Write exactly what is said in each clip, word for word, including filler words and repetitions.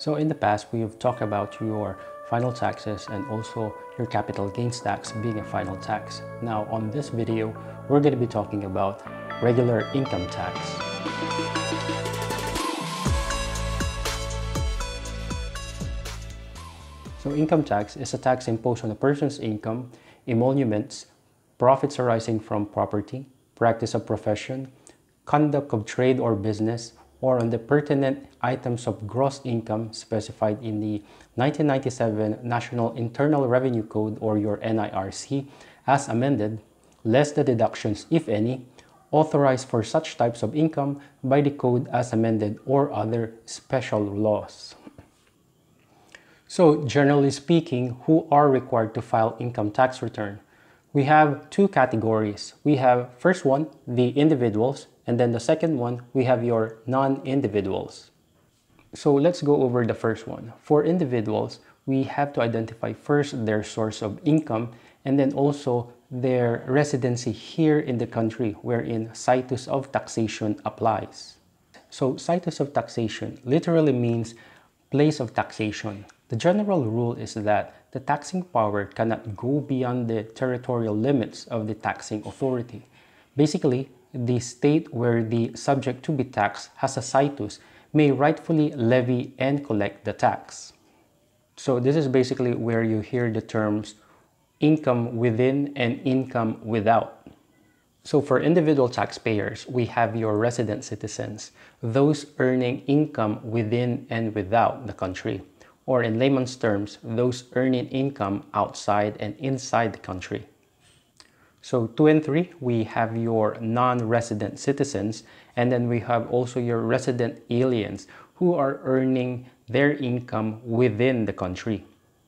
So in the past, we've talked about your final taxes and also your capital gains tax being a final tax. Now on this video, we're going to be talking about regular income tax. So income tax is a tax imposed on a person's income, emoluments, profits arising from property, practice of profession, conduct of trade or business, or on the pertinent items of gross income specified in the nineteen ninety-seven National Internal Revenue Code, or your N I R C, as amended, less the deductions, if any, authorized for such types of income by the code as amended or other special laws. So generally speaking, who are required to file income tax return? We have two categories. We have first one, the individuals, and then the second one, we have your non-individuals. So let's go over the first one. For individuals, we have to identify first their source of income and then also their residency here in the country wherein situs of taxation applies. So situs of taxation literally means place of taxation. The general rule is that the taxing power cannot go beyond the territorial limits of the taxing authority. Basically, the state where the subject to be taxed has a situs may rightfully levy and collect the tax. So this is basically where you hear the terms income within and income without. So for individual taxpayers, we have your resident citizens, those earning income within and without the country, or in layman's terms, those earning income outside and inside the country. So two and three, we have your non-resident citizens, and then we have also your resident aliens who are earning their income within the country.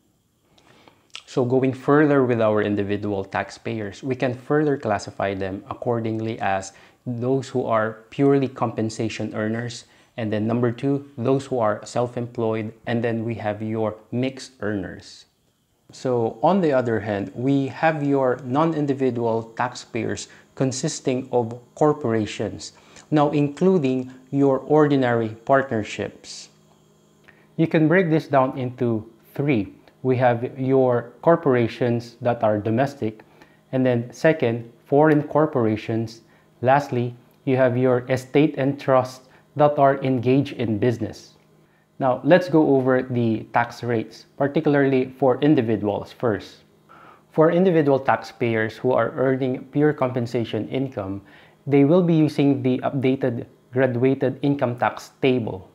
So going further with our individual taxpayers, we can further classify them accordingly as those who are purely compensation earners, and then number two, those who are self-employed, and then we have your mixed earners. So on the other hand, we have your non-individual taxpayers consisting of corporations, now including your ordinary partnerships. You can break this down into three. We have your corporations that are domestic, and then second, foreign corporations. Lastly, you have your estate and trust that are engaged in business. Now, let's go over the tax rates, particularly for individuals first. For individual taxpayers who are earning pure compensation income, they will be using the updated graduated income tax table.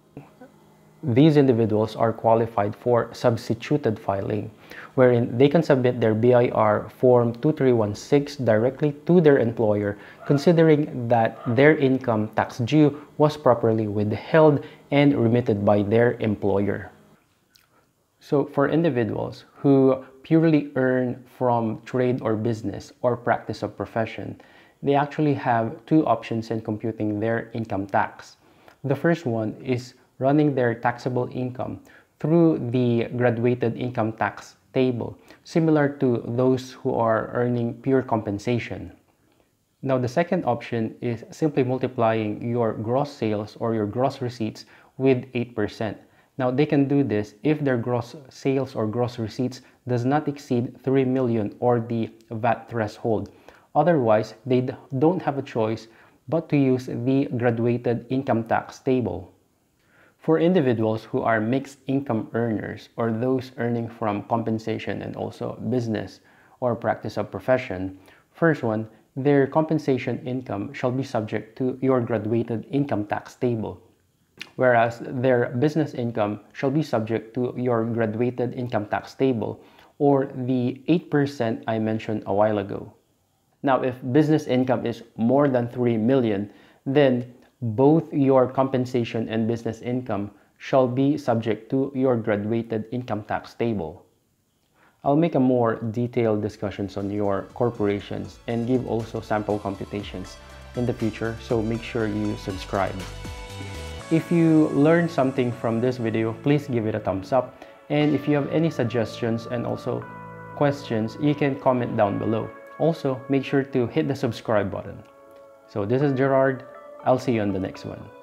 These individuals are qualified for substituted filing, wherein they can submit their B I R Form two three one six directly to their employer, considering that their income tax due was properly withheld and remitted by their employer. So for individuals who purely earn from trade or business or practice of profession, they actually have two options in computing their income tax. The first one is running their taxable income through the graduated income tax table, similar to those who are earning pure compensation. Now, the second option is simply multiplying your gross sales or your gross receipts with eight percent. Now, they can do this if their gross sales or gross receipts does not exceed three million or the V A T threshold. Otherwise, they don't have a choice but to use the graduated income tax table. For individuals who are mixed income earners, or those earning from compensation and also business or practice of profession, first one, their compensation income shall be subject to your graduated income tax table, whereas their business income shall be subject to your graduated income tax table, or the eight percent I mentioned a while ago. Now, if business income is more than three million, then both your compensation and business income shall be subject to your graduated income tax table. I'll make a more detailed discussions on your corporations and give also sample computations in the future, so make sure you subscribe. If you learned something from this video, please give it a thumbs up, and if you have any suggestions and also questions, you can comment down below. Also, make sure to hit the subscribe button. So this is Gerard. I'll see you on the next one.